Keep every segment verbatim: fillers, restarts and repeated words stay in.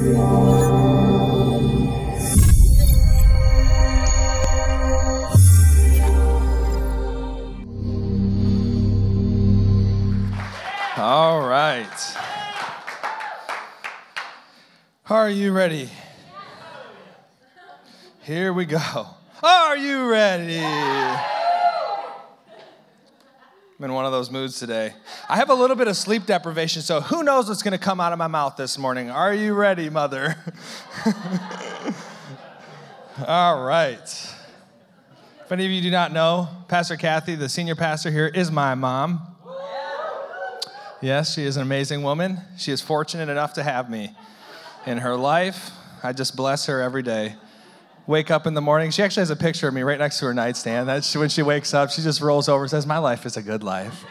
All right. Are you ready? Here we go. Are you ready? I'm in one of those moods today. I have a little bit of sleep deprivation, so who knows what's going to come out of my mouth this morning. Are you ready, Mother? All right. If any of you do not know, Pastor Kathy, the senior pastor here, is my mom. Yes, she is an amazing woman. She is fortunate enough to have me in her life. I just bless her every day. Wake up in the morning. She actually has a picture of me right next to her nightstand. That's when she wakes up, she just rolls over and says, "My life is a good life."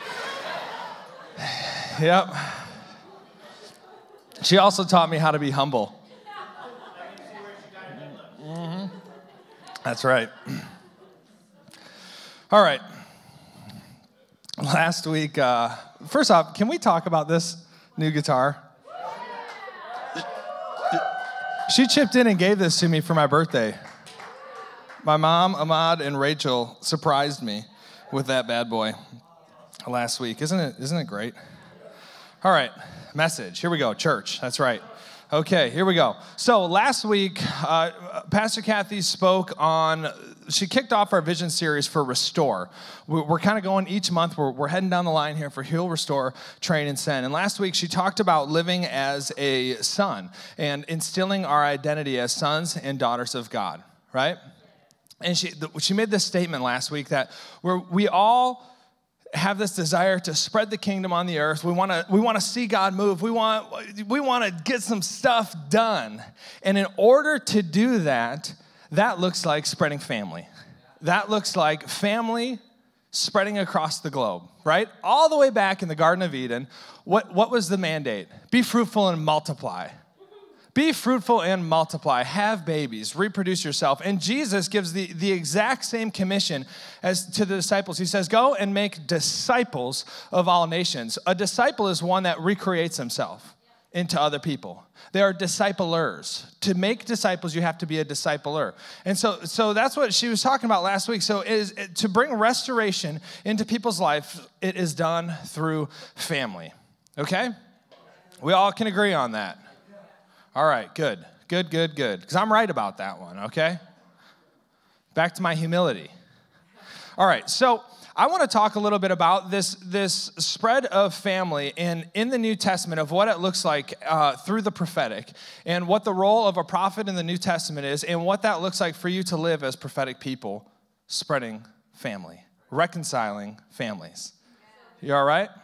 Yep. She also taught me how to be humble. Mm-hmm. That's right. All right. Last week, uh, first off, can we talk about this new guitar? She chipped in and gave this to me for my birthday. My mom, Ahmad, and Rachel surprised me with that bad boy last week. Isn't it, isn't it great? All right, message. Here we go, church. That's right. Okay, here we go. So last week, uh, Pastor Kathy spoke on, she kicked off our vision series for Restore. We're kind of going each month, we're, we're heading down the line here for Heal, Restore, Train, and Send. And last week, she talked about living as a son and instilling our identity as sons and daughters of God, right? And she she made this statement last week that we're, we all have this desire to spread the kingdom on the earth. We want to we want to see God move. We want we want to get some stuff done. And in order to do that, that looks like spreading family. That looks like family spreading across the globe, right? All the way back in the Garden of Eden, what, what was the mandate? Be fruitful and multiply. Be fruitful and multiply. Have babies. Reproduce yourself. And Jesus gives the, the exact same commission as to the disciples. He says, go and make disciples of all nations. A disciple is one that recreates himself into other people. They are disciplers. To make disciples, you have to be a discipler. And so, so that's what she was talking about last week. So it is, to bring restoration into people's life, it is done through family. Okay? We all can agree on that. All right, good, good, good, good. Because I'm right about that one, okay? Back to my humility. All right, so I want to talk a little bit about this, this spread of family in, in the New Testament, of what it looks like uh, through the prophetic, and what the role of a prophet in the New Testament is, and what that looks like for you to live as prophetic people, spreading family, reconciling families. You all right?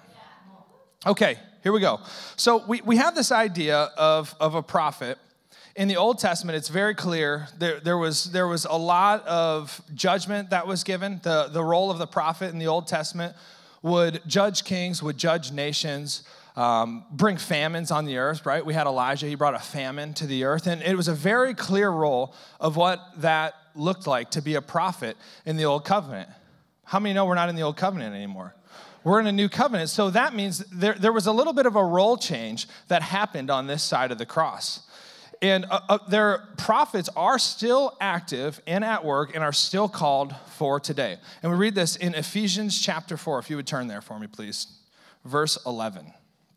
Okay. Here we go. So we, we have this idea of, of a prophet. In the Old Testament, it's very clear. There, there, was, there was a lot of judgment that was given. The, the role of the prophet in the Old Testament would judge kings, would judge nations, um, bring famines on the earth, right? We had Elijah. He brought a famine to the earth. And it was a very clear role of what that looked like to be a prophet in the Old Covenant. How many know we're not in the Old Covenant anymore? We're in a new covenant. So that means there, there was a little bit of a role change that happened on this side of the cross. And uh, uh, their prophets are still active and at work and are still called for today. And we read this in Ephesians chapter four. If you would turn there for me, please. Verse eleven.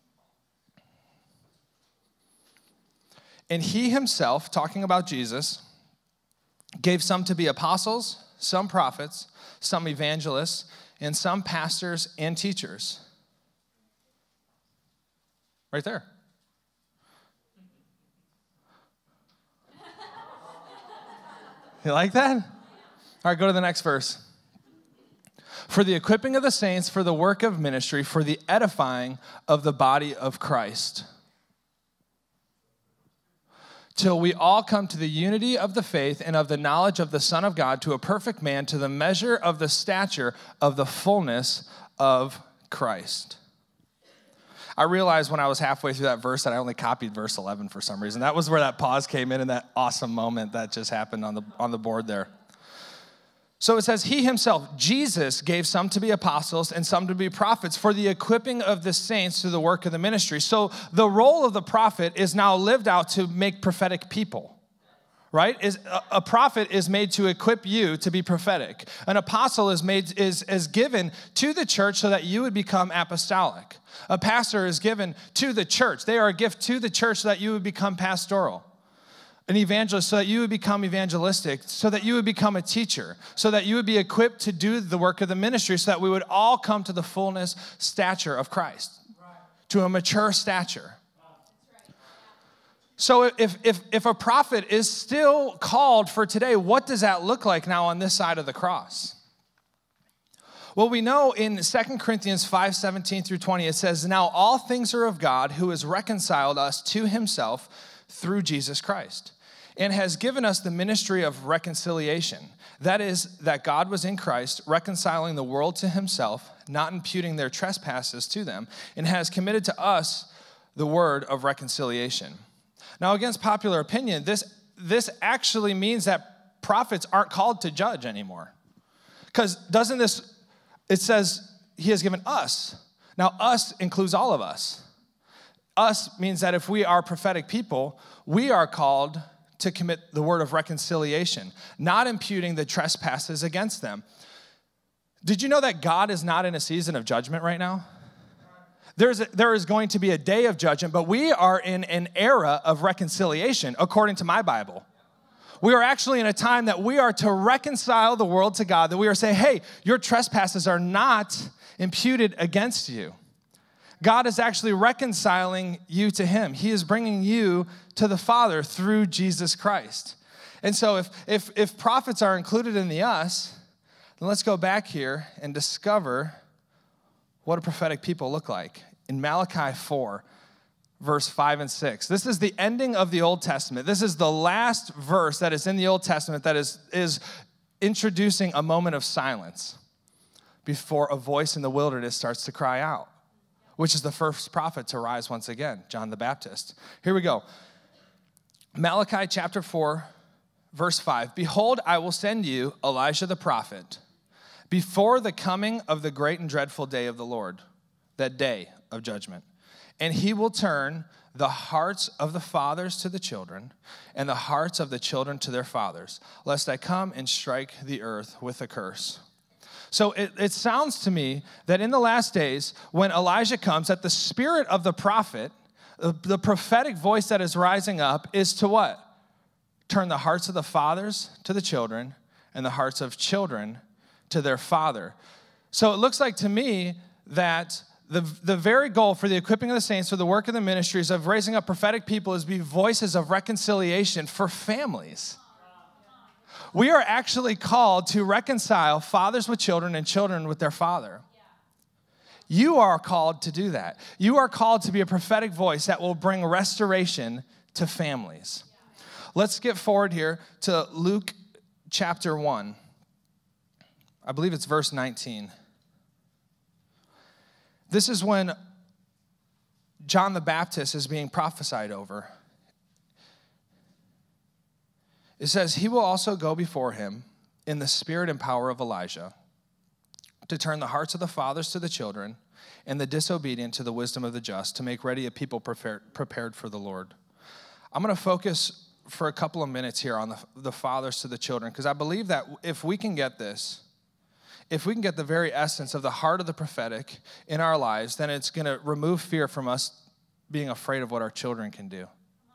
And he himself, talking about Jesus, gave some to be apostles, some prophets, some evangelists, and some pastors and teachers. Right there. You like that? All right, go to the next verse. For the equipping of the saints, for the work of ministry, for the edifying of the body of Christ, till we all come to the unity of the faith and of the knowledge of the Son of God, to a perfect man, to the measure of the stature of the fullness of Christ. I realized when I was halfway through that verse that I only copied verse eleven for some reason. That was where that pause came in, and that awesome moment that just happened on the on the board there. So it says, he himself, Jesus, gave some to be apostles and some to be prophets for the equipping of the saints through the work of the ministry. So the role of the prophet is now lived out to make prophetic people, right? Is a, a prophet is made to equip you to be prophetic. An apostle is made is, is given to the church so that you would become apostolic. A pastor is given to the church. They are a gift to the church so that you would become pastoral. An evangelist so that you would become evangelistic, so that you would become a teacher, so that you would be equipped to do the work of the ministry, so that we would all come to the fullness stature of Christ, to a mature stature. So if, if, if a prophet is still called for today, what does that look like now on this side of the cross? Well, we know in Second Corinthians five, seventeen through twenty, it says, now all things are of God who has reconciled us to himself through Jesus Christ, and has given us the ministry of reconciliation. That is, that God was in Christ, reconciling the world to himself, not imputing their trespasses to them, and has committed to us the word of reconciliation. Now, against popular opinion, this, this actually means that prophets aren't called to judge anymore. Because doesn't this, it says he has given us. Now, us includes all of us. Us means that if we are prophetic people, we are called to commit the word of reconciliation, not imputing the trespasses against them. Did you know that God is not in a season of judgment right now? There's a, there is going to be a day of judgment, but we are in an era of reconciliation, according to my Bible. We are actually in a time that we are to reconcile the world to God, that we are saying, hey, your trespasses are not imputed against you. God is actually reconciling you to him. He is bringing you to the Father through Jesus Christ. And so if, if, if prophets are included in the us, then let's go back here and discover what a prophetic people look like. In Malachi four, verse five and six. This is the ending of the Old Testament. This is the last verse that is in the Old Testament that is, is introducing a moment of silence before a voice in the wilderness starts to cry out, which is the first prophet to rise once again, John the Baptist. Here we go. Malachi chapter four, verse five. Behold, I will send you Elijah the prophet before the coming of the great and dreadful day of the Lord, that day of judgment. And he will turn the hearts of the fathers to the children and the hearts of the children to their fathers, lest I come and strike the earth with a curse. So it, it sounds to me that in the last days, when Elijah comes, that the spirit of the prophet, the, the prophetic voice that is rising up, is to what? Turn the hearts of the fathers to the children and the hearts of children to their father. So it looks like to me that the, the very goal for the equipping of the saints for the work of the ministries of raising up prophetic people is to be voices of reconciliation for families. We are actually called to reconcile fathers with children and children with their father. You are called to do that. You are called to be a prophetic voice that will bring restoration to families. Let's get forward here to Luke chapter one. I believe it's verse nineteen. This is when John the Baptist is being prophesied over. It says, he will also go before him in the spirit and power of Elijah to turn the hearts of the fathers to the children and the disobedient to the wisdom of the just, to make ready a people prepared, prepared for the Lord. I'm going to focus for a couple of minutes here on the, the fathers to the children, because I believe that if we can get this, if we can get the very essence of the heart of the prophetic in our lives, then it's going to remove fear from us being afraid of what our children can do.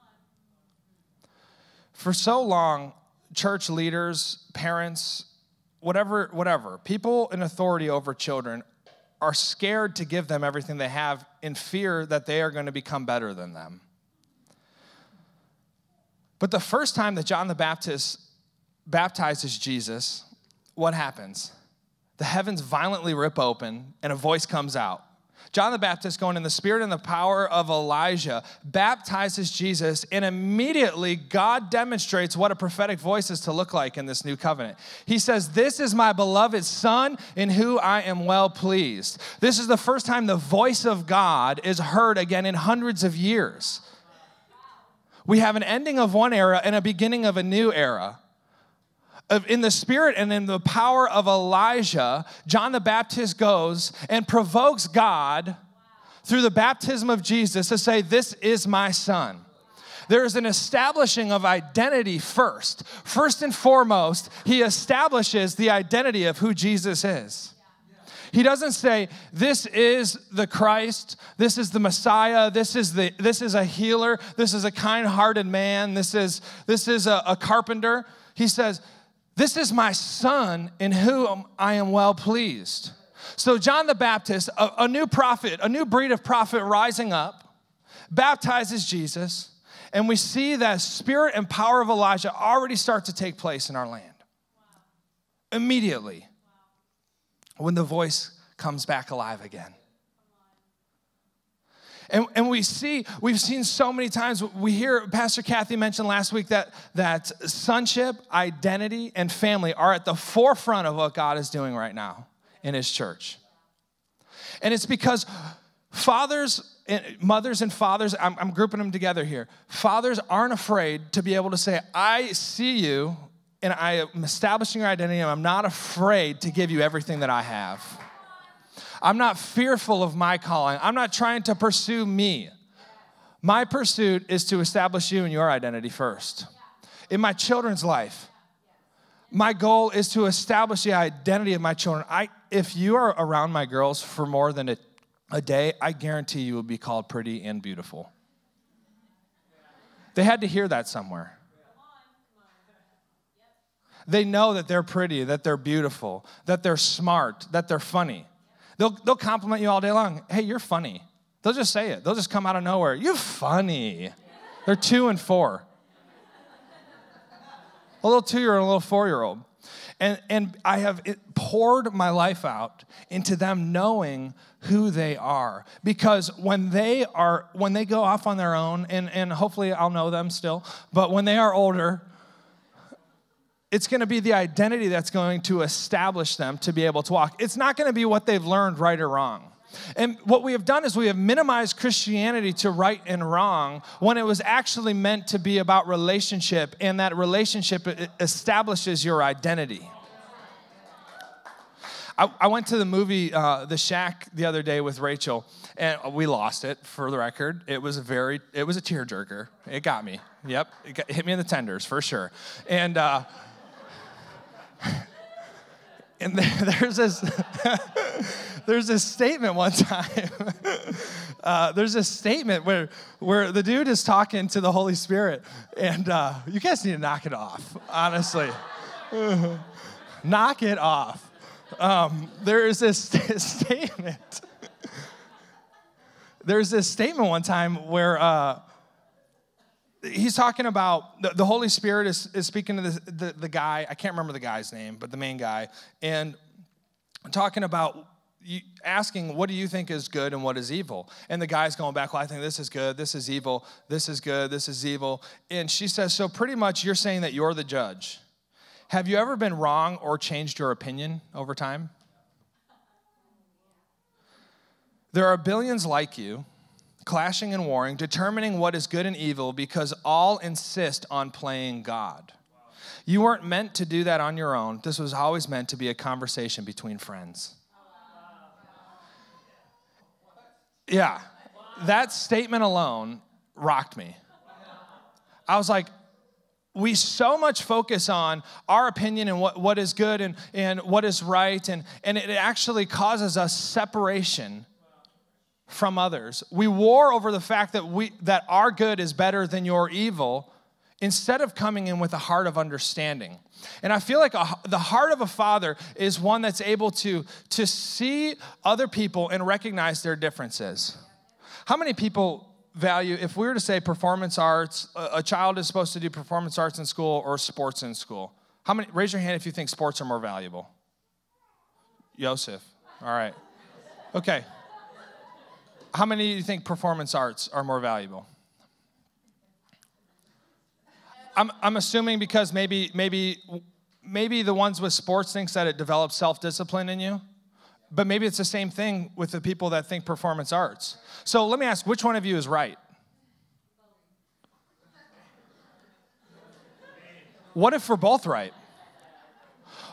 For so long, church leaders, parents, whatever, whatever, people in authority over children are scared to give them everything they have in fear that they are going to become better than them. But the first time that John the Baptist baptizes Jesus, what happens? The heavens violently rip open and a voice comes out. John the Baptist, going in the spirit and the power of Elijah, baptizes Jesus, and immediately God demonstrates what a prophetic voice is to look like in this new covenant. He says, this is my beloved Son in whom I am well pleased. This is the first time the voice of God is heard again in hundreds of years. We have an ending of one era and a beginning of a new era. of, in the spirit and in the power of Elijah, John the Baptist goes and provokes God through the baptism of Jesus to say, this is my son. There is an establishing of identity first. First and foremost, he establishes the identity of who Jesus is. He doesn't say, this is the Christ, this is the Messiah, this is the this is a healer, this is a kind-hearted man, this is, this is a, a carpenter. He says, this is my son in whom I am well pleased. So John the Baptist, a, a new prophet, a new breed of prophet rising up, baptizes Jesus, and we see that spirit and power of Elijah already start to take place in our land. Wow. Immediately, wow. When the voice comes back alive again. And, and we see, we've seen so many times, we hear Pastor Kathy mentioned last week that, that sonship, identity, and family are at the forefront of what God is doing right now in his church. And it's because fathers, mothers and fathers, I'm, I'm grouping them together here. Fathers aren't afraid to be able to say, I see you and I am establishing your identity and I'm not afraid to give you everything that I have. I'm not fearful of my calling. I'm not trying to pursue me. My pursuit is to establish you and your identity first. In my children's life, my goal is to establish the identity of my children. I, if you are around my girls for more than a A day, I guarantee you will be called pretty and beautiful. They had to hear that somewhere. They know that they're pretty, that they're beautiful, that they're smart, that they're funny. They'll, they'll compliment you all day long. Hey, you're funny. They'll just say it. They'll just come out of nowhere. You're funny. They're two and four. A little two-year-old and a little four-year-old. And, and I have poured my life out into them knowing who they are. Because when they are, when they go off on their own, and, and hopefully I'll know them still, but when they are older, it's going to be the identity that's going to establish them to be able to walk. It's not going to be what they've learned right or wrong. And what we have done is we have minimized Christianity to right and wrong when it was actually meant to be about relationship, and that relationship establishes your identity. I, I went to the movie uh, The Shack the other day with Rachel, and we lost it, for the record. It was a very, it was a tearjerker. It got me. Yep, it, got, it hit me in the tenders, for sure. And, uh, and there, there's this... There's this statement one time. uh, there's this statement where, where the dude is talking to the Holy Spirit. And uh, you guys need to knock it off, honestly. Knock it off. Um, there is this statement. There's this statement one time where uh, he's talking about, the, the Holy Spirit is, is speaking to the, the, the guy. I can't remember the guy's name, but the main guy. And talking about, You, asking, what do you think is good and what is evil? And the guy's going back, well, I think this is good, this is evil, this is good, this is evil. And she says, so pretty much you're saying that you're the judge. Have you ever been wrong or changed your opinion over time? There are billions like you, clashing and warring, determining what is good and evil because all insist on playing God. You weren't meant to do that on your own. This was always meant to be a conversation between friends. Yeah, that statement alone rocked me. I was like, we so much focus on our opinion and what, what is good and, and what is right, and, and it actually causes us separation from others. We war over the fact that we that our good is better than your evil, instead of coming in with a heart of understanding. And I feel like a, the heart of a father is one that's able to, to see other people and recognize their differences. How many people value, if we were to say performance arts, a, a child is supposed to do performance arts in school or sports in school? How many? Raise your hand if you think sports are more valuable. Yosef. All right. Okay. How many of you think performance arts are more valuable? I'm, I'm assuming because maybe maybe maybe the ones with sports thinks that it develops self-discipline in you, but maybe it's the same thing with the people that think performance arts. So let me ask, which one of you is right? What if we're both right?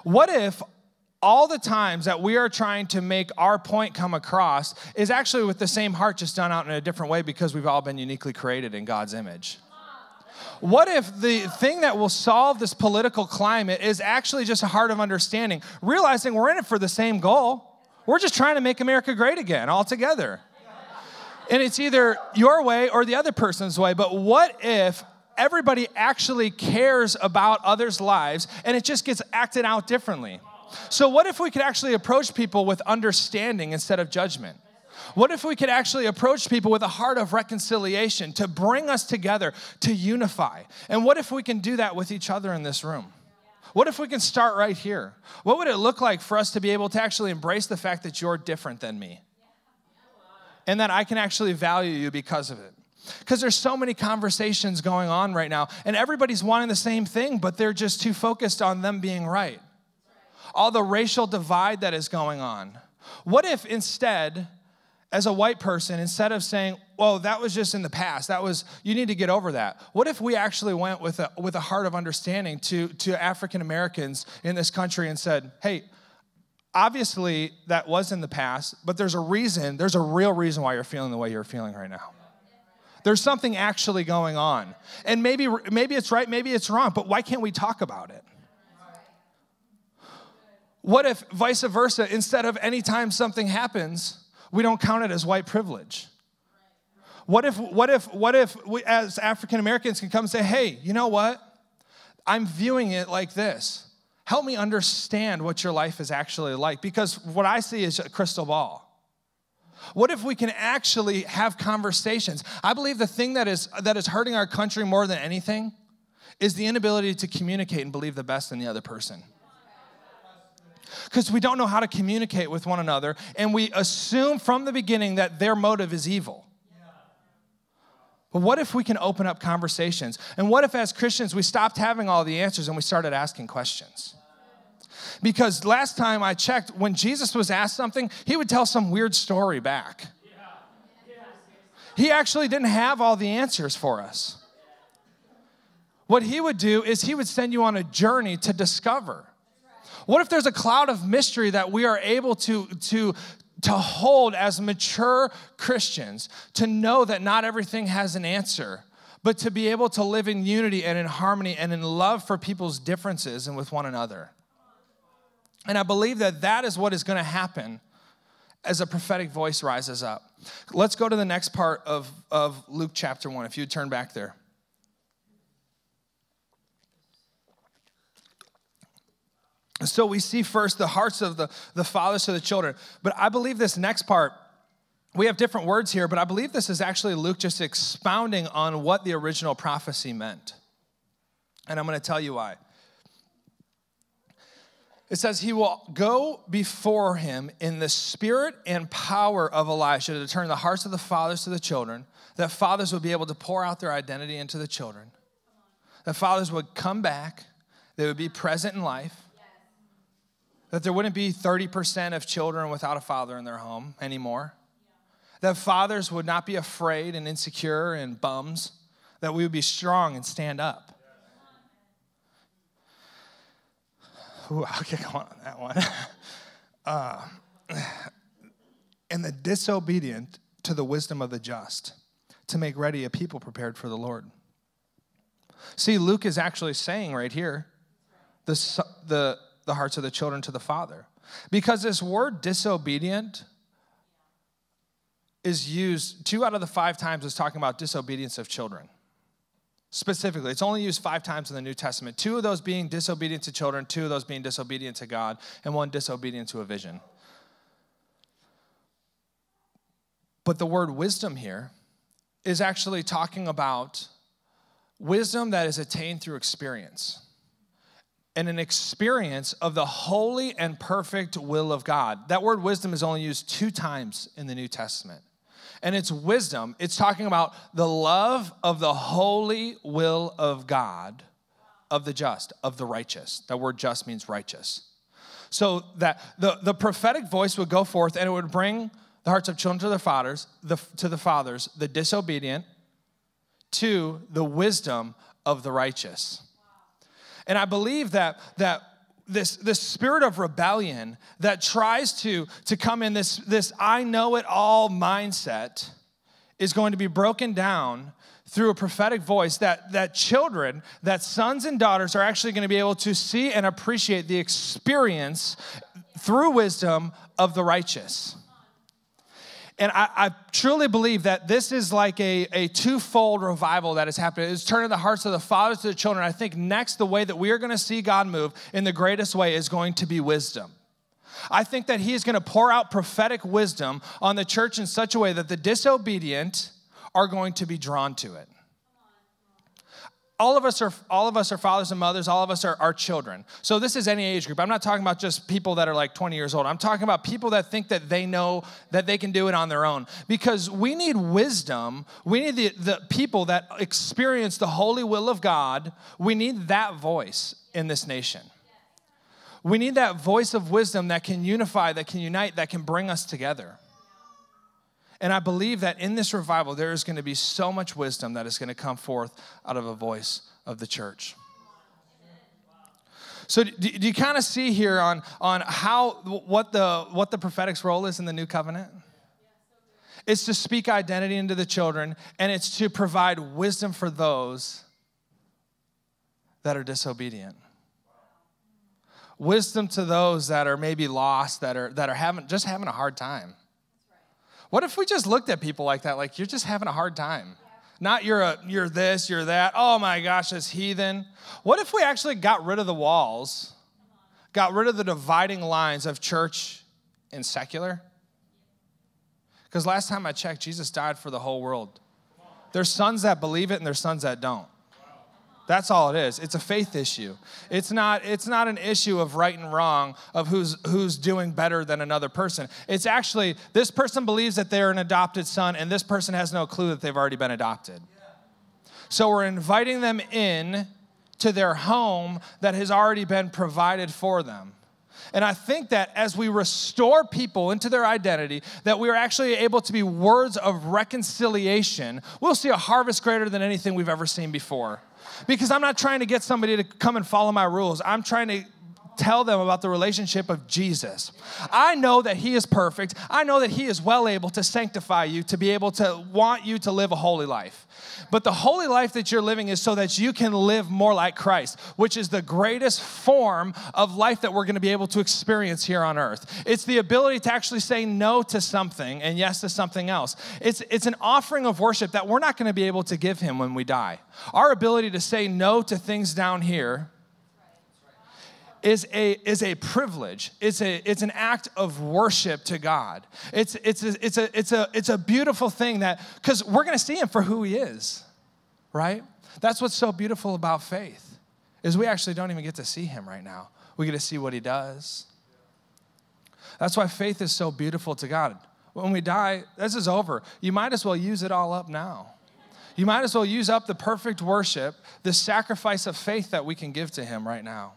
What if all the times that we are trying to make our point come across is actually with the same heart, just done out in a different way because we've all been uniquely created in God's image? What if the thing that will solve this political climate is actually just a heart of understanding, realizing we're in it for the same goal? We're just trying to make America great again, all together. And it's either your way or the other person's way. But what if everybody actually cares about others' lives and it just gets acted out differently? So what if we could actually approach people with understanding instead of judgment? What if we could actually approach people with a heart of reconciliation to bring us together, to unify? And what if we can do that with each other in this room? What if we can start right here? What would it look like for us to be able to actually embrace the fact that you're different than me? And that I can actually value you because of it. Because there's so many conversations going on right now, and everybody's wanting the same thing, but they're just too focused on them being right. All the racial divide that is going on. What if instead, as a white person, instead of saying, well, that was just in the past, that was, you need to get over that. What if we actually went with a, with a heart of understanding to, to African Americans in this country and said, hey, obviously, that was in the past, but there's a reason, there's a real reason why you're feeling the way you're feeling right now. There's something actually going on. And maybe, maybe it's right, maybe it's wrong, but why can't we talk about it? What if, vice versa, instead of any time something happens, we don't count it as white privilege? What if, what if, what if we, as African Americans, can come and say, hey, you know what? I'm viewing it like this. Help me understand what your life is actually like, because what I see is a crystal ball. What if we can actually have conversations? I believe the thing that is that is hurting our country more than anything is the inability to communicate and believe the best in the other person. Because we don't know how to communicate with one another, and we assume from the beginning that their motive is evil. But what if we can open up conversations? And what if as Christians we stopped having all the answers and we started asking questions? Because last time I checked, when Jesus was asked something, he would tell some weird story back. He actually didn't have all the answers for us. What he would do is he would send you on a journey to discover. What if there's a cloud of mystery that we are able to, to, to hold as mature Christians, to know that not everything has an answer, but to be able to live in unity and in harmony and in love for people's differences and with one another? And I believe that that is what is going to happen as a prophetic voice rises up. Let's go to the next part of, of Luke chapter one, if you turn back there. So we see first the hearts of the, the fathers to the children. But I believe this next part, we have different words here, but I believe this is actually Luke just expounding on what the original prophecy meant. And I'm going to tell you why. It says, he will go before him in the spirit and power of Elijah to turn the hearts of the fathers to the children, that fathers would be able to pour out their identity into the children, that fathers would come back, they would be present in life, that there wouldn't be thirty percent of children without a father in their home anymore, that fathers would not be afraid and insecure and bums, that we would be strong and stand up. Ooh, I'll get going on that one. Uh, and the disobedient to the wisdom of the just, to make ready a people prepared for the Lord. See, Luke is actually saying right here, the, the, the hearts of the children to the father. Because this word disobedient is used two out of the five times is talking about disobedience of children. Specifically, it's only used five times in the New Testament. Two of those being disobedient to children, two of those being disobedient to God, and one disobedient to a vision. But the word wisdom here is actually talking about wisdom that is attained through experience. And an experience of the holy and perfect will of God. That word wisdom is only used two times in the New Testament. And it's wisdom. It's talking about the love of the holy will of God, of the just, of the righteous. That word just means righteous. So that the, the prophetic voice would go forth and it would bring the hearts of children to their fathers, the, to the fathers, the disobedient, to the wisdom of the righteous. And I believe that, that this, this spirit of rebellion that tries to, to come in, this, this I know it all mindset is going to be broken down through a prophetic voice that, that children, that sons and daughters are actually going to be able to see and appreciate the experience through wisdom of the righteous. And I, I truly believe that this is like a, a twofold revival that is happening. It's turning the hearts of the fathers to the children. I think next, the way that we are going to see God move in the greatest way is going to be wisdom. I think that he is going to pour out prophetic wisdom on the church in such a way that the disobedient are going to be drawn to it. All of us are all of us are fathers and mothers. All of us are, are children. So this is any age group. I'm not talking about just people that are like twenty years old. I'm talking about people that think that they know that they can do it on their own. Because we need wisdom. We need the, the people that experience the holy will of God. We need that voice in this nation. We need that voice of wisdom that can unify, that can unite, that can bring us together. And I believe that in this revival, there is going to be so much wisdom that is going to come forth out of a voice of the church. So do, do you kind of see here on, on how, what the, what the prophetic's role is in the new covenant? It's to speak identity into the children, and it's to provide wisdom for those that are disobedient. Wisdom to those that are maybe lost, that are, that are having, just having a hard time. What if we just looked at people like that, like you're just having a hard time? Not you're a, you're this, you're that. Oh my gosh, this heathen. What if we actually got rid of the walls, got rid of the dividing lines of church and secular? Because last time I checked, Jesus died for the whole world. There's sons that believe it and there's sons that don't. That's all it is. It's a faith issue. It's not, it's not an issue of right and wrong, of who's, who's doing better than another person. It's actually, this person believes that they're an adopted son, and this person has no clue that they've already been adopted. So we're inviting them in to their home that has already been provided for them. And I think that as we restore people into their identity, that we are actually able to be words of reconciliation, we'll see a harvest greater than anything we've ever seen before. Because I'm not trying to get somebody to come and follow my rules. I'm trying to tell them about the relationship of Jesus. I know that he is perfect. I know that he is well able to sanctify you, to be able to want you to live a holy life. But the holy life that you're living is so that you can live more like Christ, which is the greatest form of life that we're going to be able to experience here on earth. It's the ability to actually say no to something and yes to something else. It's, it's an offering of worship that we're not going to be able to give him when we die. Our ability to say no to things down here is a, is a privilege. It's, a, it's an act of worship to God. It's, it's, a, it's, a, it's, a, it's a beautiful thing that, because we're going to see him for who he is, right? That's what's so beautiful about faith, is we actually don't even get to see him right now. We get to see what he does. That's why faith is so beautiful to God. When we die, this is over. You might as well use it all up now. You might as well use up the perfect worship, the sacrifice of faith that we can give to him right now.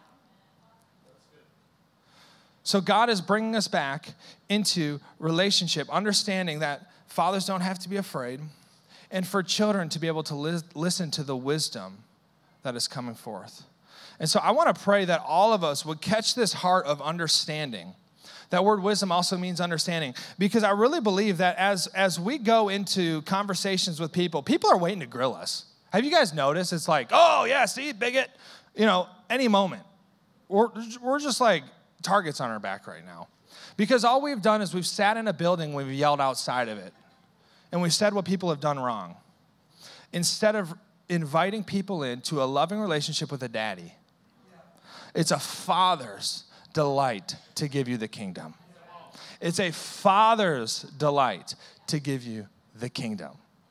So God is bringing us back into relationship, understanding that fathers don't have to be afraid, and for children to be able to li- listen to the wisdom that is coming forth. And so I want to pray that all of us would catch this heart of understanding. That word wisdom also means understanding, because I really believe that as, as we go into conversations with people, people are waiting to grill us. Have you guys noticed? It's like, oh, yeah, see, bigot, you know, any moment. We're, we're just like, targets on our back right now. Because all we've done is we've sat in a building, we've yelled outside of it, and we've said what people have done wrong, instead of inviting people into a loving relationship with a daddy. It's a father's delight to give you the kingdom. It's a father's delight to give you the kingdom.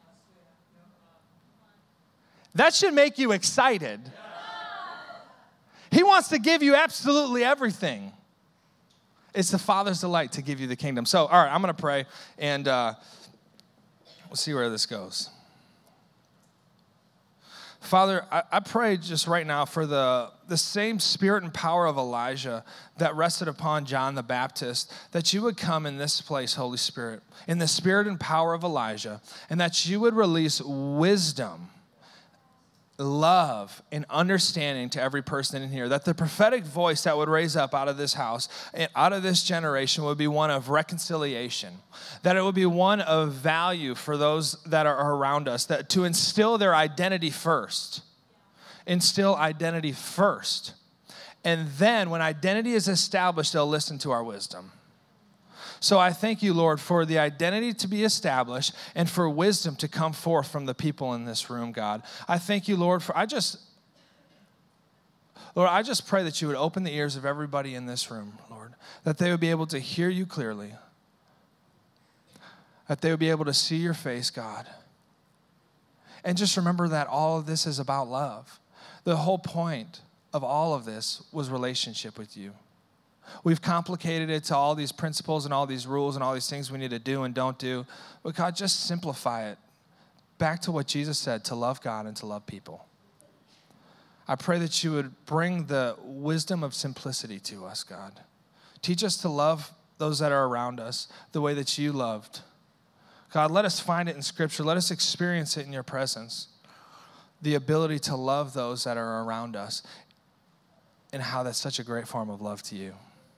That should make you excited. He wants to give you absolutely everything. It's the Father's delight to give you the kingdom. So, all right, I'm going to pray, and uh, we'll see where this goes. Father, I, I pray just right now for the, the same spirit and power of Elijah that rested upon John the Baptist, that you would come in this place, Holy Spirit, in the spirit and power of Elijah, and that you would release wisdom love and understanding to every person in here, that the prophetic voice that would raise up out of this house and out of this generation would be one of reconciliation, that it would be one of value for those that are around us, that to instill their identity first, instill identity first. And then when identity is established, they'll listen to our wisdom. So I thank you, Lord, for the identity to be established and for wisdom to come forth from the people in this room, God. I thank you, Lord, for I just, Lord, I just pray that you would open the ears of everybody in this room, Lord, that they would be able to hear you clearly, that they would be able to see your face, God. And just remember that all of this is about love. The whole point of all of this was relationship with you. We've complicated it to all these principles and all these rules and all these things we need to do and don't do. But God, just simplify it back to what Jesus said, to love God and to love people. I pray that you would bring the wisdom of simplicity to us, God. Teach us to love those that are around us the way that you loved. God, let us find it in Scripture. Let us experience it in your presence. The ability to love those that are around us and how that's such a great form of love to you.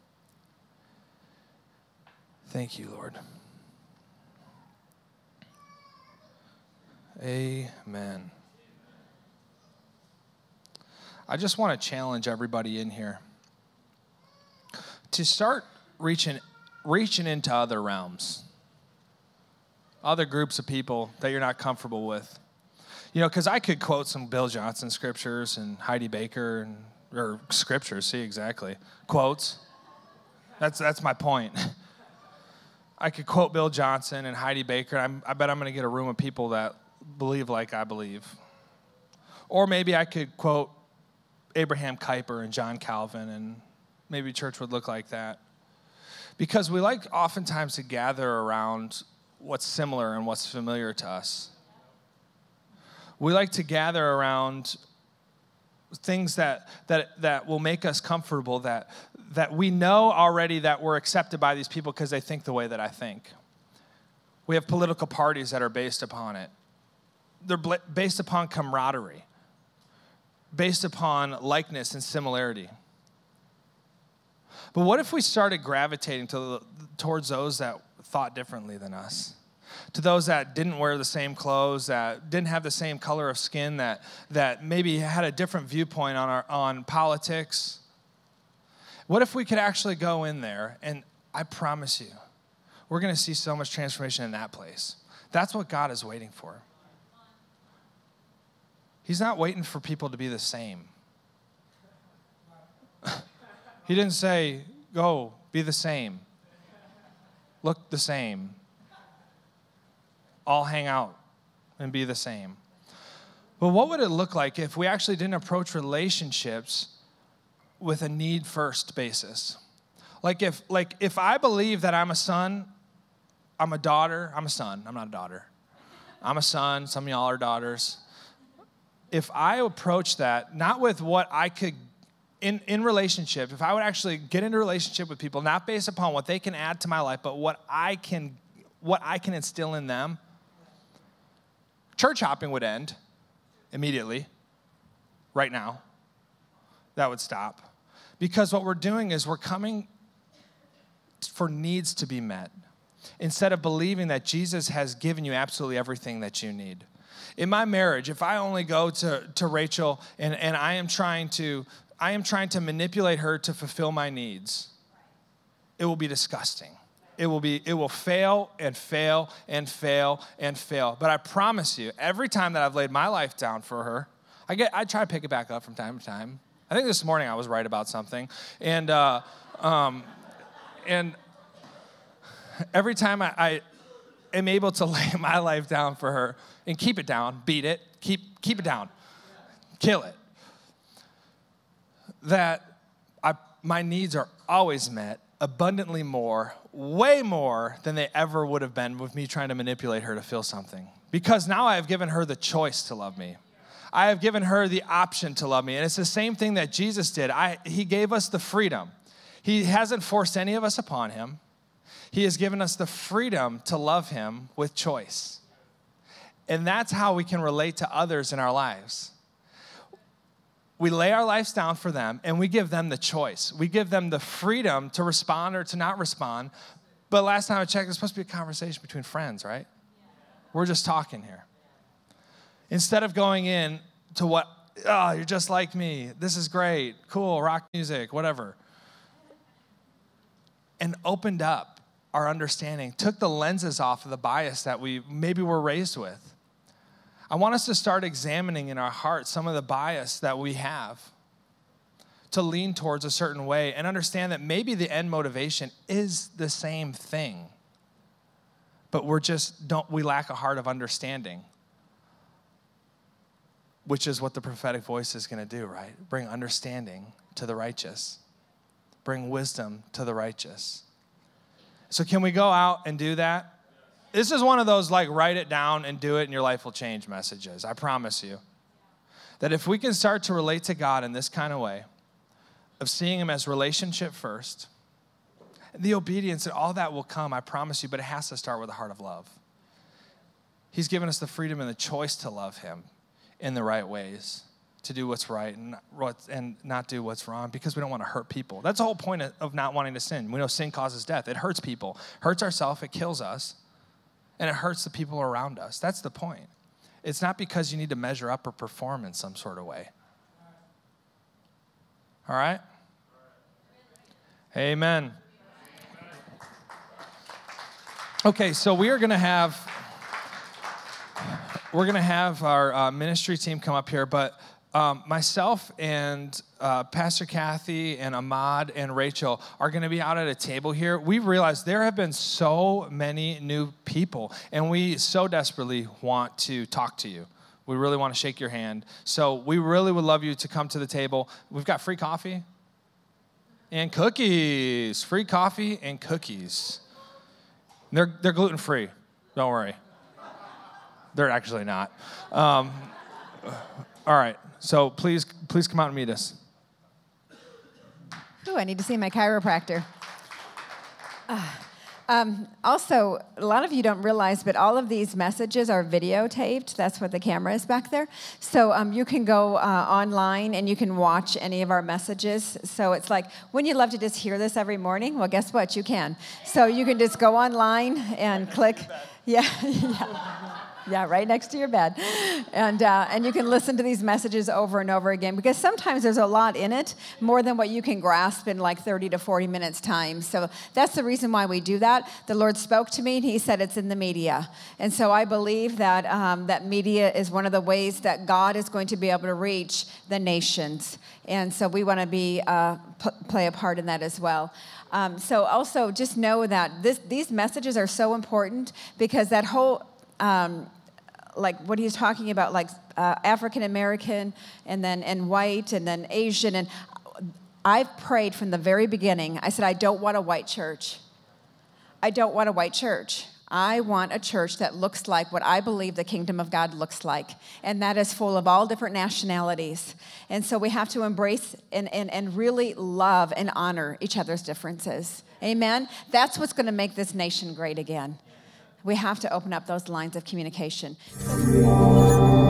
Thank you, Lord. Amen. I just want to challenge everybody in here to start reaching, reaching into other realms, other groups of people that you're not comfortable with. You know, because I could quote some Bill Johnson scriptures and Heidi Baker, and, or scriptures, see, exactly, quotes. That's, that's my point. I could quote Bill Johnson and Heidi Baker. I'm, I bet I'm going to get a room of people that believe like I believe. Or maybe I could quote Abraham Kuyper and John Calvin, and maybe church would look like that. Because we like oftentimes to gather around what's similar and what's familiar to us. We like to gather around things that that that will make us comfortable, that that we know already that we're accepted by these people because they think the way that I think. We have political parties that are based upon it. They're based upon camaraderie, based upon likeness and similarity. But what if we started gravitating to, towards those that thought differently than us? To those that didn't wear the same clothes, that didn't have the same color of skin, that, that maybe had a different viewpoint on, our, on politics? What if we could actually go in there, and I promise you, we're going to see so much transformation in that place. That's what God is waiting for. He's not waiting for people to be the same. He didn't say, go, be the same. Look the same. All hang out and be the same. But what would it look like if we actually didn't approach relationships with a need-first basis? Like if, like if I believe that I'm a son, I'm a daughter, I'm a son, I'm not a daughter. I'm a son, some of y'all are daughters. If I approach that, not with what I could, in, in relationship, if I would actually get into a relationship with people, not based upon what they can add to my life, but what I can, what I can instill in them, church hopping would end immediately, right now. That would stop. Because what we're doing is we're coming for needs to be met, instead of believing that Jesus has given you absolutely everything that you need. In my marriage, if I only go to, to Rachel and, and I am trying to I am trying to manipulate her to fulfill my needs, it will be disgusting. It will be, it will fail and fail and fail and fail. But I promise you, every time that I've laid my life down for her, I get I try to pick it back up from time to time. I think this morning I was right about something. And uh, um, and every time I, I am able to lay my life down for her and keep it down, beat it, keep keep it down, kill it, that I, my needs are always met, abundantly more, way more than they ever would have been with me trying to manipulate her to feel something. Because now I have given her the choice to love me. I have given her the option to love me. And it's the same thing that Jesus did. I, he gave us the freedom. He hasn't forced any of us upon him. He has given us the freedom to love him with choice. And that's how we can relate to others in our lives. we lay our lives down for them, and we give them the choice. We give them the freedom to respond or to not respond. But last time I checked, it's supposed to be a conversation between friends, right? We're just talking here. Instead of going in to what, oh, you're just like me. This is great, cool, rock music, whatever. And opened up our understanding, took the lenses off of the bias that we maybe were raised with. I want us to start examining in our hearts some of the bias that we have to lean towards a certain way and understand that maybe the end motivation is the same thing, but we're just don't we lack a heart of understanding, which is what the prophetic voice is going to do, right? Bring understanding to the righteous. Bring wisdom to the righteous. So can we go out and do that? This is one of those, like, write it down and do it and your life will change messages. I promise you. That if we can start to relate to God in this kind of way, of seeing him as relationship first, the obedience and all that will come, I promise you, but it has to start with a heart of love. He's given us the freedom and the choice to love him in the right ways, to do what's right and not, and not do what's wrong because we don't want to hurt people. That's the whole point of not wanting to sin. We know sin causes death. It hurts people, hurts ourselves, it kills us. And it hurts the people around us. That's the point. It's not because you need to measure up or perform in some sort of way. All right? Amen. Okay, so we are going to have we're going to have our uh, ministry team come up here, but um, myself and uh, Pastor Kathy and Ahmad and Rachel are going to be out at a table here. We've realized there have been so many new people, and we so desperately want to talk to you. We really want to shake your hand. So we really would love you to come to the table. We've got free coffee and cookies. Free coffee and cookies. They're, they're gluten-free. Don't worry. They're actually not. Um, all right. So please, please come out and meet us. Oh, I need to see my chiropractor. Uh, um, also, a lot of you don't realize, but all of these messages are videotaped. That's what the camera is back there. So um, you can go uh, online and you can watch any of our messages. So it's like, wouldn't you love to just hear this every morning? Well, guess what? You can. So you can just go online and click. Yeah, yeah. Yeah, right next to your bed. And uh, and you can listen to these messages over and over again because sometimes there's a lot in it, more than what you can grasp in like thirty to forty minutes time. So that's the reason why we do that. The Lord spoke to me and he said it's in the media. And so I believe that um, that media is one of the ways that God is going to be able to reach the nations. And so we want to be uh, p- play a part in that as well. Um, so also just know that this, these messages are so important because that whole... Um, like what he's talking about, like uh, African American, and then and white, and then Asian, and I've prayed from the very beginning. I said, I don't want a white church. I don't want a white church. I want a church that looks like what I believe the kingdom of God looks like, and that is full of all different nationalities. And so we have to embrace and and, and really love and honor each other's differences. Amen. That's what's going to make this nation great again. We have to open up those lines of communication.